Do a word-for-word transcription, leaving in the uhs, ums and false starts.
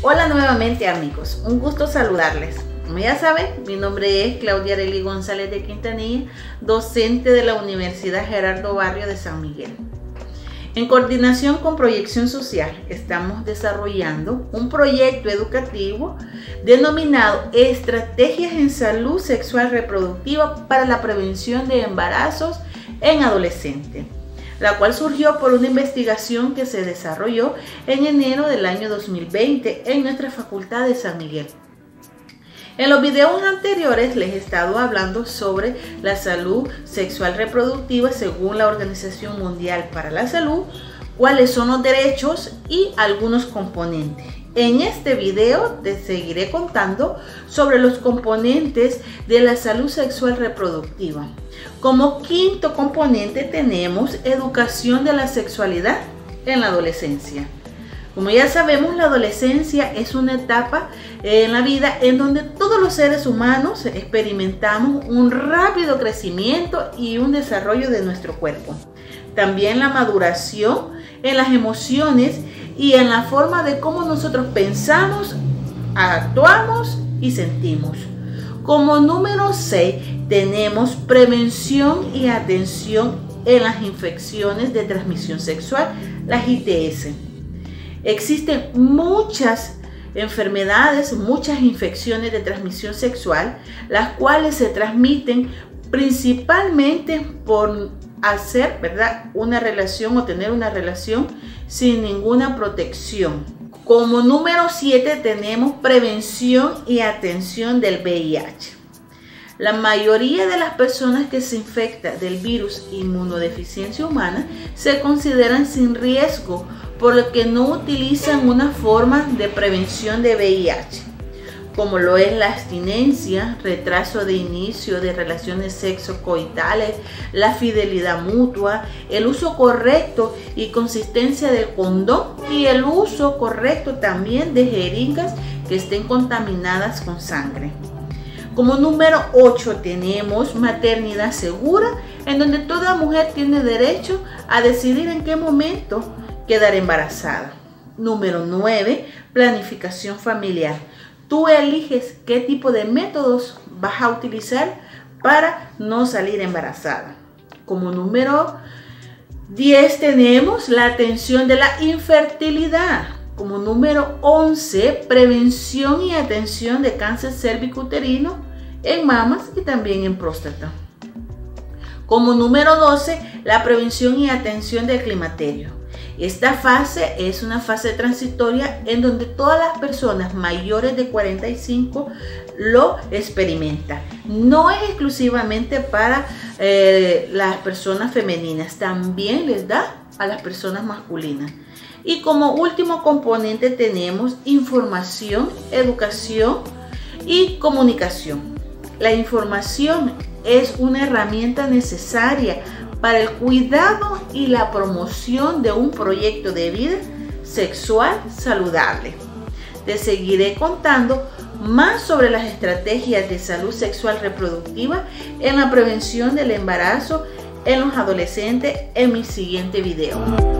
Hola nuevamente amigos, un gusto saludarles. Como ya saben, mi nombre es Claudia Arely González de Quintanilla, docente de la Universidad Gerardo Barrio de San Miguel. En coordinación con Proyección Social, estamos desarrollando un proyecto educativo denominado Estrategias en Salud Sexual Reproductiva para la Prevención de Embarazos en Adolescentes, la cual surgió por una investigación que se desarrolló en enero del año dos mil veinte en nuestra Facultad de San Miguel. En los videos anteriores les he estado hablando sobre la salud sexual reproductiva según la Organización Mundial para la Salud, cuáles son los derechos y algunos componentes. En este video te seguiré contando sobre los componentes de la salud sexual reproductiva. Como quinto componente tenemos educación de la sexualidad en la adolescencia. Como ya sabemos, la adolescencia es una etapa en la vida en donde todos los seres humanos experimentamos un rápido crecimiento y un desarrollo de nuestro cuerpo. También la maduración en las emociones y en la forma de cómo nosotros pensamos, actuamos y sentimos. Como número seis tenemos prevención y atención en las infecciones de transmisión sexual, las I T S. Existen muchas enfermedades, muchas infecciones de transmisión sexual, las cuales se transmiten principalmente por hacer, ¿verdad?, una relación o tener una relación sin ninguna protección. Como número siete tenemos prevención y atención del V I H. La mayoría de las personas que se infectan del virus inmunodeficiencia humana se consideran sin riesgo, por lo que no utilizan una forma de prevención de V I H, como lo es la abstinencia, retraso de inicio de relaciones sexocoitales, la fidelidad mutua, el uso correcto y consistencia del condón y el uso correcto también de jeringas que estén contaminadas con sangre. Como número ocho tenemos maternidad segura, en donde toda mujer tiene derecho a decidir en qué momento quedar embarazada. Número nueve, planificación familiar. Tú eliges qué tipo de métodos vas a utilizar para no salir embarazada. Como número diez tenemos la atención de la infertilidad. Como número once, prevención y atención de cáncer cervicuterino en mamas y también en próstata. Como número doce, la prevención y atención del climaterio. Esta fase es una fase transitoria en donde todas las personas mayores de cuarenta y cinco lo experimentan. No es exclusivamente para eh, las personas femeninas, también les da a las personas masculinas. Y como último componente tenemos información, educación y comunicación. La información es una herramienta necesaria para el cuidado y la promoción de un proyecto de vida sexual saludable. Te seguiré contando más sobre las estrategias de salud sexual reproductiva en la prevención del embarazo en los adolescentes en mi siguiente video.